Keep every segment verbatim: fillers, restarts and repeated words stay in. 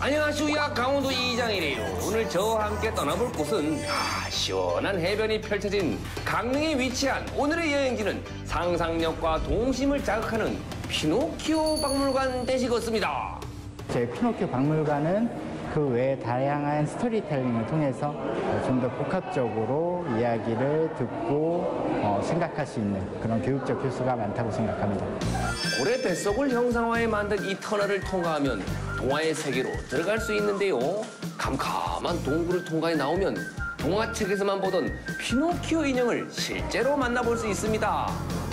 안녕하시오야, 강원도 이장이래요. 오늘 저와 함께 떠나볼 곳은 아, 시원한 해변이 펼쳐진 강릉에 위치한 오늘의 여행지는 상상력과 동심을 자극하는 피노키오 박물관 되시겠습니다. 저희 피노키오 박물관은 그 외에 다양한 스토리텔링을 통해서 좀 더 복합적으로 이야기를 듣고 어, 생각할 수 있는 그런 교육적 요소가 많다고 생각합니다. 고래 뱃속을 형상화해 만든 이 터널을 통과하면 동화의 세계로 들어갈 수 있는데요. 캄캄한 동굴을 통과해 나오면 동화책에서만 보던 피노키오 인형을 실제로 만나볼 수 있습니다.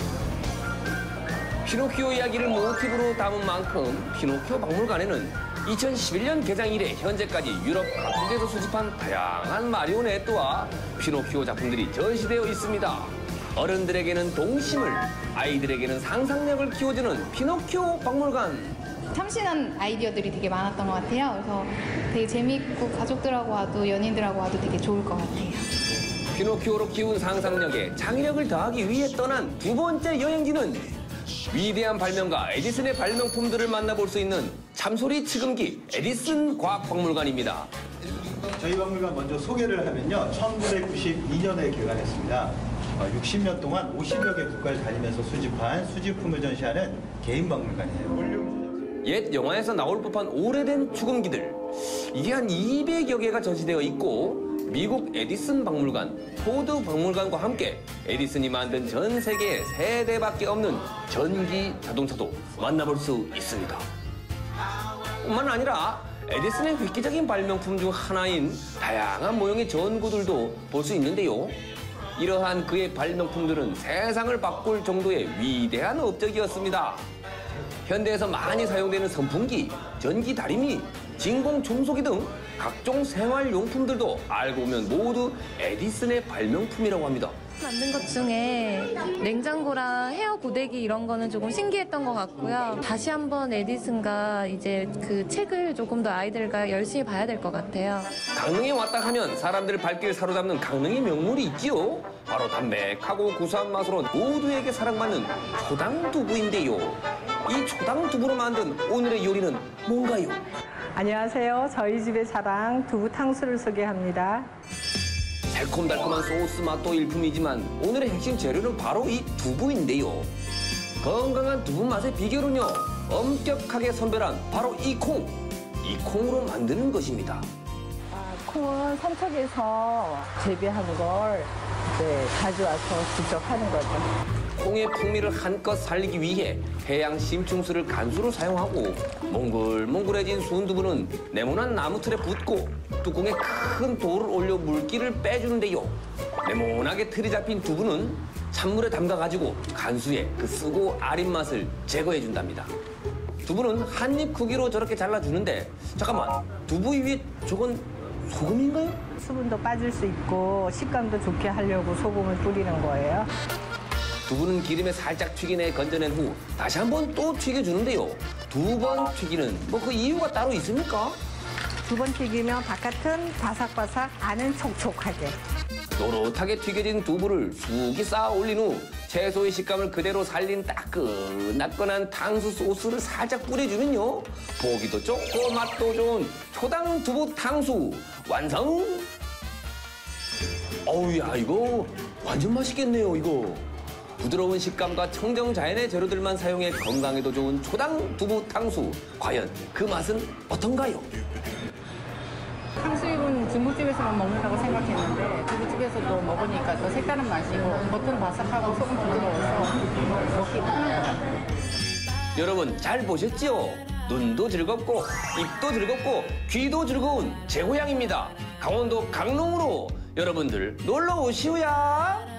피노키오 이야기를 모티브로 담은 만큼 피노키오 박물관에는 이천십일 년 개장 이래 현재까지 유럽 각국에서 수집한 다양한 마리오네트와 피노키오 작품들이 전시되어 있습니다. 어른들에게는 동심을, 아이들에게는 상상력을 키워주는 피노키오 박물관. 참신한 아이디어들이 되게 많았던 것 같아요. 그래서 되게 재밌고 가족들하고 와도 연인들하고 와도 되게 좋을 것 같아요. 피노키오로 키운 상상력에 창의력을 더하기 위해 떠난 두 번째 여행지는 위대한 발명가 에디슨의 발명품들을 만나볼 수 있는 참소리 측음기 에디슨 과학박물관입니다. 저희 박물관 먼저 소개를 하면요. 천구백구십이 년에 개관했습니다. 육십 년 동안 오십여 개 국가를 다니면서 수집한 수집품을 전시하는 개인 박물관이에요. 옛 영화에서 나올 법한 오래된 축음기들. 이게 한 이백여 개가 전시되어 있고 미국 에디슨 박물관, 포드 박물관과 함께 에디슨이 만든 전 세계 세 대밖에 없는 전기 자동차도 만나볼 수 있습니다. 뿐만 아니라 에디슨의 획기적인 발명품 중 하나인 다양한 모형의 전구들도 볼 수 있는데요. 이러한 그의 발명품들은 세상을 바꿀 정도의 위대한 업적이었습니다. 현대에서 많이 사용되는 선풍기, 전기 다리미, 진공 청소기 등 각종 생활용품들도 알고 보면 모두 에디슨의 발명품이라고 합니다. 만든 것 중에 냉장고랑 헤어 고데기 이런 거는 조금 신기했던 것 같고요. 다시 한번 에디슨과 이제 그 책을 조금 더 아이들과 열심히 봐야 될 것 같아요. 강릉에 왔다 하면 사람들의 발길을 사로잡는 강릉의 명물이 있지요. 바로 담백하고 구수한 맛으로 모두에게 사랑받는 초당두부인데요. 이 초당두부로 만든 오늘의 요리는 뭔가요? 안녕하세요. 저희 집의 자랑 두부 탕수를 소개합니다. 달콤달콤한 소스 맛도 일품이지만 오늘의 핵심 재료는 바로 이 두부인데요. 건강한 두부 맛의 비결은요. 엄격하게 선별한 바로 이 콩. 이 콩으로 만드는 것입니다. 아, 콩은 삼척에서 재배하는 걸 이제 가져와서 직접 하는 거죠. 콩의 풍미를 한껏 살리기 위해 해양 심층수를 간수로 사용하고 몽글몽글해진 순두부는 네모난 나무 틀에 붓고 뚜껑에 큰 돌을 올려 물기를 빼주는데요. 네모나게 틀이 잡힌 두부는 찬물에 담가가지고 간수에 그 쓰고 아린 맛을 제거해준답니다. 두부는 한 입 크기로 저렇게 잘라주는데 잠깐만, 두부 위에 저건 소금인가요? 수분도 빠질 수 있고 식감도 좋게 하려고 소금을 뿌리는 거예요. 두부는 기름에 살짝 튀겨내 건져낸 후 다시 한번 또 튀겨주는데요. 두 번 튀기는 뭐 그 이유가 따로 있습니까? 두 번 튀기면 바깥은 바삭바삭, 안은 촉촉하게. 노릇하게 튀겨진 두부를 수기 쌓아 올린 후 채소의 식감을 그대로 살린 따끈따끈한 탕수 소스를 살짝 뿌려주면요. 보기도 좋고 맛도 좋은 초당 두부 탕수 완성! 어우, 야, 이거 완전 맛있겠네요, 이거. 부드러운 식감과 청정 자연의 재료들만 사용해 건강에도 좋은 초당 두부 탕수. 과연 그 맛은 어떤가요? 탕수육은 중국집에서만 먹는다고 생각했는데 두부집에서도 먹으니까 더 색다른 맛이고 겉은 바삭하고 속은 부드러워서 먹기 편한 것 같아요. 여러분 잘 보셨지요? 눈도 즐겁고 입도 즐겁고 귀도 즐거운 제 고향입니다. 강원도 강릉으로 여러분들 놀러 오시오야.